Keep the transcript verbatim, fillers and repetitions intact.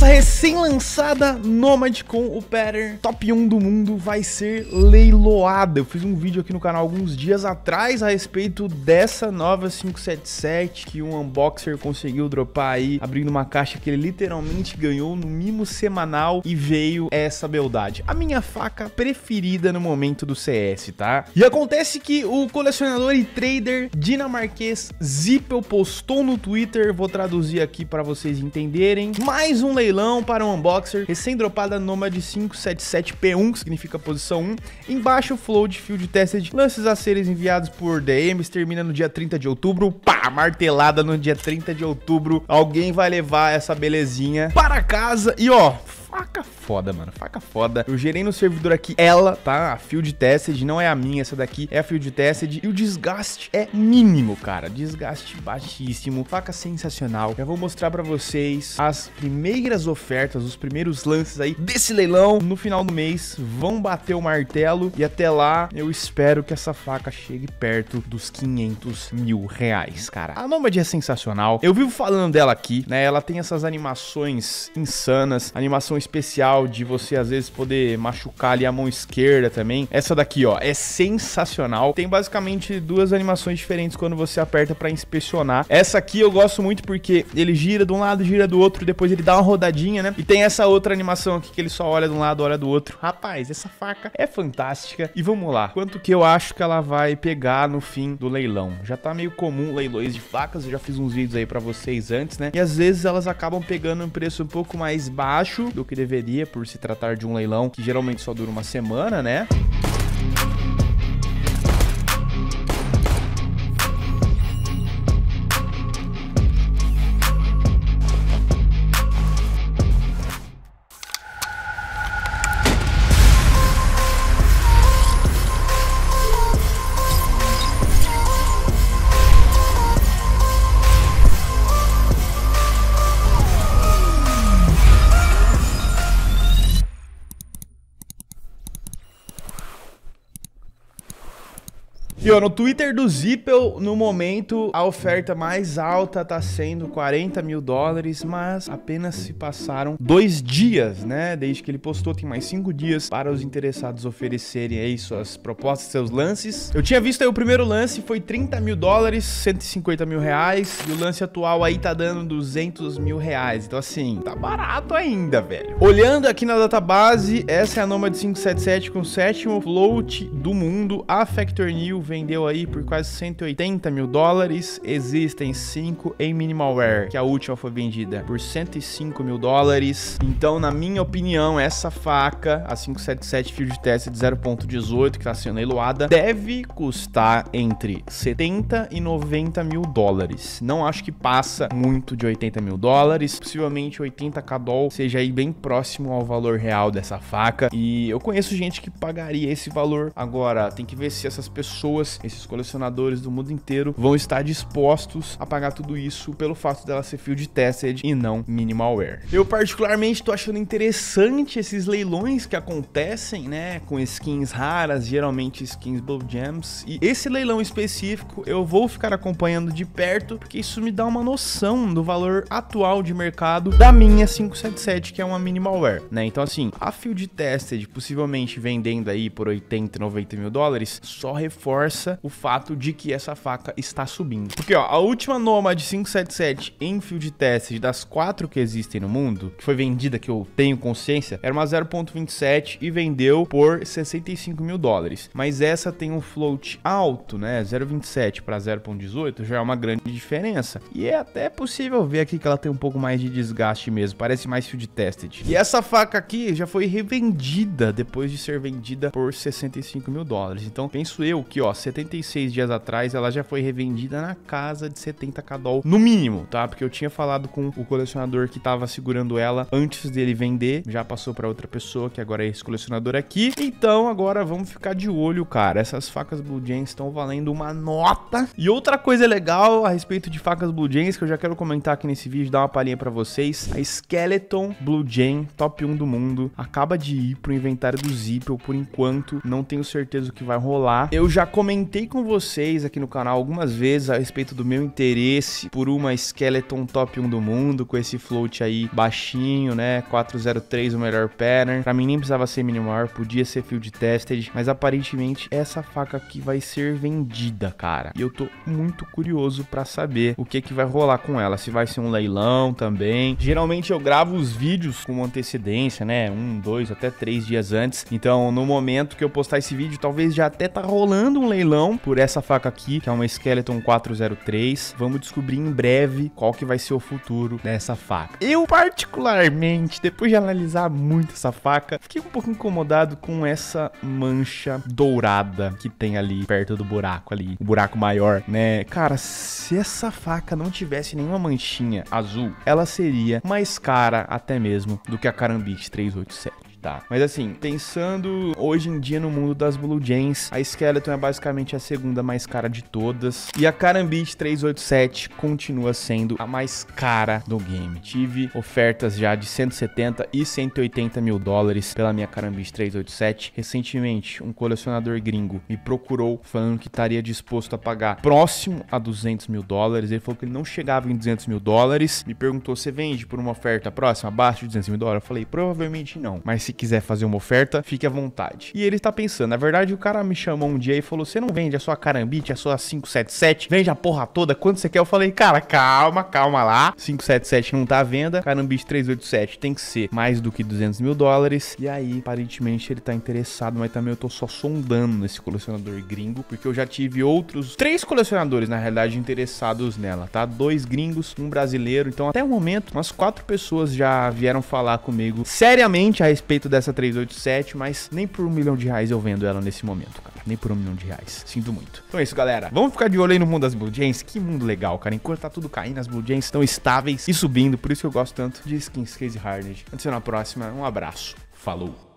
Essa recém-lançada Nomad com o pattern top um do mundo vai ser leiloada. Eu fiz um vídeo aqui no canal alguns dias atrás a respeito dessa nova cinco sete sete que um unboxer conseguiu dropar aí, abrindo uma caixa que ele literalmente ganhou no mimo semanal e veio essa beldade. A minha faca preferida no momento do C S, tá? E acontece que o colecionador e trader dinamarquês Zippel postou no Twitter, vou traduzir aqui para vocês entenderem, mais um leilão para um unboxer, recém-dropada Nomad cinco sete sete P um, que significa posição um, embaixo float field tested, lances a serem enviados por D Ms, termina no dia trinta de outubro, pá, martelada no dia trinta de outubro, alguém vai levar essa belezinha para casa e ó, faca foda, mano, faca foda. Eu gerei no servidor aqui ela, tá? A Field Tested, não é a minha, essa daqui é a Field Tested. E o desgaste é mínimo, cara. Desgaste baixíssimo, faca sensacional. Já vou mostrar pra vocês as primeiras ofertas, os primeiros lances aí desse leilão. No final do mês, vão bater o martelo. E até lá, eu espero que essa faca chegue perto dos quinhentos mil reais, cara. A Nomad é sensacional. Eu vivo falando dela aqui, né? Ela tem essas animações insanas, animação especial de você às vezes poder machucar ali a mão esquerda também. Essa daqui, ó, é sensacional. Tem basicamente duas animações diferentes quando você aperta pra inspecionar. Essa aqui eu gosto muito porque ele gira de um lado, gira do outro, depois ele dá uma rodadinha, né? E tem essa outra animação aqui que ele só olha de um lado, olha do outro. Rapaz, essa faca é fantástica. E vamos lá, quanto que eu acho que ela vai pegar no fim do leilão? Já tá meio comum leilões de facas, eu já fiz uns vídeos aí pra vocês antes, né? E às vezes elas acabam pegando um preço um pouco mais baixo do que deveria, por se tratar de um leilão que geralmente só dura uma semana, né? E ó, no Twitter do Zippel, no momento, a oferta mais alta tá sendo quarenta mil dólares, mas apenas se passaram dois dias, né? Desde que ele postou, tem mais cinco dias para os interessados oferecerem aí suas propostas, seus lances. Eu tinha visto aí o primeiro lance, foi trinta mil dólares, cento e cinquenta mil reais, e o lance atual aí tá dando duzentos mil reais. Então assim, tá barato ainda, velho. Olhando aqui na database, essa é a Nomad cinco sete sete com o sétimo float do mundo. A Factor New vendeu aí por quase cento e oitenta mil dólares. Existem cinco em Minimalware, que a última foi vendida por cento e cinco mil dólares. Então, na minha opinião, essa faca, a cinco sete sete Field Tested zero ponto dezoito, que está sendo leiloada, deve custar entre setenta e noventa mil dólares. Não acho que passa muito de oitenta mil dólares. Possivelmente oitenta k dólar seja aí bem próximo ao valor real dessa faca. E eu conheço gente que pagaria esse valor. Agora, tem que ver se essas pessoas, esses colecionadores do mundo inteiro, vão estar dispostos a pagar tudo isso pelo fato dela ser Field Tested e não Minimalware. Eu particularmente tô achando interessante esses leilões que acontecem, né, com skins raras, geralmente skins Blue Gems, e esse leilão específico eu vou ficar acompanhando de perto, porque isso me dá uma noção do valor atual de mercado da minha cinco sete sete, que é uma Minimalware, né? Então assim, a Field Tested possivelmente vendendo aí por oitenta, noventa mil dólares, só reforça o fato de que essa faca está subindo. Porque, ó, a última Nomad cinco sete sete em Field Tested das quatro que existem no mundo, que foi vendida, que eu tenho consciência, era uma zero ponto vinte e sete e vendeu por sessenta e cinco mil dólares. Mas essa tem um float alto, né? zero ponto vinte e sete para zero ponto dezoito já é uma grande diferença. E é até possível ver aqui que ela tem um pouco mais de desgaste mesmo. Parece mais Field Tested. E essa faca aqui já foi revendida depois de ser vendida por sessenta e cinco mil dólares. Então, penso eu que, ó, setenta e seis dias atrás ela já foi revendida na casa de setenta k dólar no mínimo, tá? Porque eu tinha falado com o colecionador que tava segurando ela antes dele vender, já passou para outra pessoa que agora é esse colecionador aqui. Então agora vamos ficar de olho, cara. Essas facas Blue Gems estão valendo uma nota. E outra coisa legal a respeito de facas Blue Gems que eu já quero comentar aqui nesse vídeo, dar uma palhinha para vocês. A Skeleton Blue Gem top um do mundo acaba de ir pro inventário do Zippel por enquanto, não tenho certeza o que vai rolar. Eu já comentei comentei com vocês aqui no canal algumas vezes a respeito do meu interesse por uma Skeleton top um do mundo, com esse float aí baixinho, né, quatrocentos e três o melhor pattern. Pra mim nem precisava ser minimal, podia ser field tested, mas aparentemente essa faca aqui vai ser vendida, cara. E eu tô muito curioso pra saber o que que vai rolar com ela, se vai ser um leilão também. Geralmente eu gravo os vídeos com antecedência, né, um, dois, até três dias antes. Então no momento que eu postar esse vídeo, talvez já até tá rolando um leilão por essa faca aqui, que é uma Skeleton quatrocentos e três. Vamos descobrir em breve qual que vai ser o futuro dessa faca. Eu particularmente, depois de analisar muito essa faca, fiquei um pouco incomodado com essa mancha dourada que tem ali perto do buraco ali, o buraco maior, né? Cara, se essa faca não tivesse nenhuma manchinha azul, ela seria mais cara até mesmo do que a Karambit trezentos e oitenta e sete. Tá. Mas assim, pensando hoje em dia no mundo das Blue Jays, a Skeleton é basicamente a segunda mais cara de todas. E a Karambit trezentos e oitenta e sete continua sendo a mais cara do game. Tive ofertas já de cento e setenta e cento e oitenta mil dólares pela minha Karambit trezentos e oitenta e sete. Recentemente, um colecionador gringo me procurou falando que estaria disposto a pagar próximo a duzentos mil dólares. Ele falou que ele não chegava em duzentos mil dólares. Me perguntou, você vende por uma oferta próxima, abaixo de duzentos mil dólares? Eu falei, provavelmente não. Mas se quiser fazer uma oferta, fique à vontade. E ele tá pensando, na verdade o cara me chamou um dia e falou, você não vende a sua Karambit, a sua quinhentos e setenta e sete, vende a porra toda, quanto você quer? Eu falei, cara, calma, calma lá, quinhentos e setenta e sete não tá à venda, Karambit trezentos e oitenta e sete tem que ser mais do que duzentos mil dólares, e aí aparentemente ele tá interessado, mas também eu tô só sondando nesse colecionador gringo, porque eu já tive outros, três colecionadores na realidade interessados nela, tá? Dois gringos, um brasileiro, então até o momento umas quatro pessoas já vieram falar comigo seriamente a respeito dessa trezentos e oitenta e sete, mas nem por um milhão de reais eu vendo ela nesse momento, cara. Nem por um milhão de reais. Sinto muito. Então é isso, galera. Vamos ficar de olho aí no mundo das Blue Jays. Que mundo legal, cara. Enquanto tá tudo caindo, as Blue Jays estão estáveis e subindo. Por isso que eu gosto tanto de skins Case Hardened. Antes de na próxima, um abraço. Falou.